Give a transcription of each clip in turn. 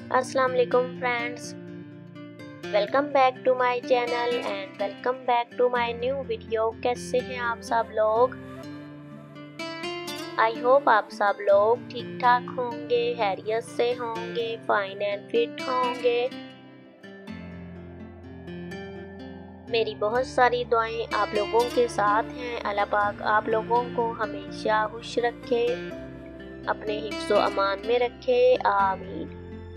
अस्सलाम वालेकुम friends, welcome back to my channel and welcome back to my new video. कैसे हैं आप सब लोग? आई होप आप सब लोग ठीक ठाक होंगे, हैरियत से होंगे, फाइन एंड फिट होंगे। मेरी बहुत सारी दुआएं आप लोगों के साथ हैं। अल्लाह पाक आप लोगों को हमेशा खुश रखे, अपने हिफ्ज़ व अमान में रखे, आमीन।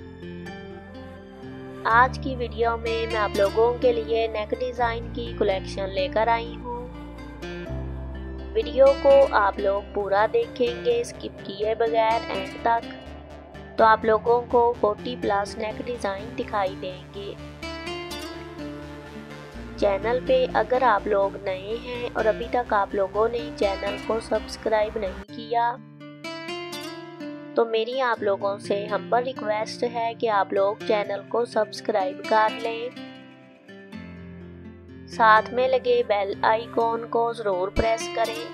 आज की वीडियो में मैं आप लोगों के लिए नेक डिज़ाइन की कलेक्शन लेकर आई हूँ। वीडियो को आप लोग पूरा देखेंगे स्किप किए बगैर एंड तक, तो आप लोगों को 40+ नेक डिज़ाइन दिखाई देंगे। चैनल पे अगर आप लोग नए हैं और अभी तक आप लोगों ने चैनल को सब्सक्राइब नहीं किया, तो मेरी आप लोगों से हम्बल रिक्वेस्ट है कि आप लोग चैनल को सब्सक्राइब कर लें। साथ में लगे बेल आइकॉन को ज़रूर प्रेस करें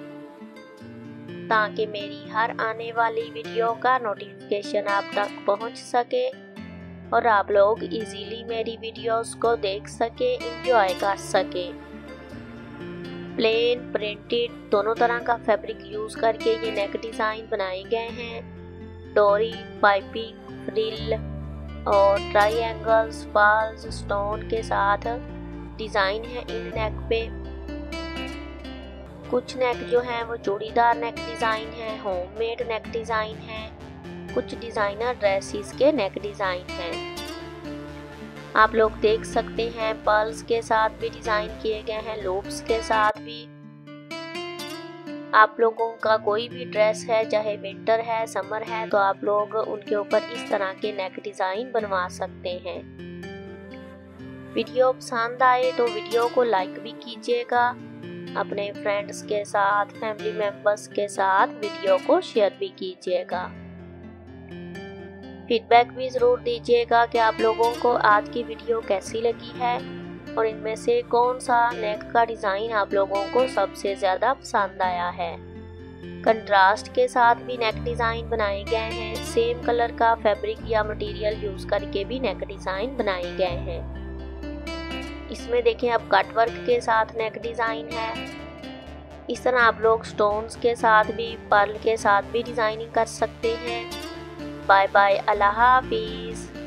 ताकि मेरी हर आने वाली वीडियो का नोटिफिकेशन आप तक पहुंच सके और आप लोग इजीली मेरी वीडियोस को देख सके, एंजॉय कर सके। प्लेन प्रिंटेड दोनों तरह का फैब्रिक यूज़ करके ये नेक डिज़ाइन बनाए गए हैं। डोरी, पाइपिंग, फ्रिल और ट्रायंगल्स, पर्ल्स, स्टोन के साथ डिज़ाइन है इन नेक पे। कुछ नेक जो हैं वो चूड़ीदार नेक डिज़ाइन है, होममेड नेक डिज़ाइन है, कुछ डिज़ाइनर ड्रेसेस के नेक डिज़ाइन हैं। आप लोग देख सकते हैं पर्ल्स के साथ भी डिज़ाइन किए गए हैं, लूप्स के साथ भी। आप लोगों का कोई भी ड्रेस है, चाहे विंटर है, समर है, तो आप लोग उनके ऊपर इस तरह के नेक डिज़ाइन बनवा सकते हैं। वीडियो पसंद आए तो वीडियो को लाइक भी कीजिएगा, अपने फ्रेंड्स के साथ, फैमिली मेंबर्स के साथ वीडियो को शेयर भी कीजिएगा। फीडबैक भी ज़रूर दीजिएगा कि आप लोगों को आज की वीडियो कैसी लगी है और इनमें से कौन सा नेक का डिज़ाइन आप लोगों को सबसे ज़्यादा पसंद आया है। कंट्रास्ट के साथ भी नेक डिज़ाइन बनाए गए हैं। सेम कलर का फैब्रिक या मटेरियल यूज़ करके भी नेक डिज़ाइन बनाए गए हैं। इसमें देखें अब कट वर्क के साथ नेक डिज़ाइन है। इस तरह आप लोग स्टोन्स के साथ भी, पर्ल के साथ भी डिज़ाइनिंग कर सकते हैं। बाय बाय, अल्लाह हाफिज़।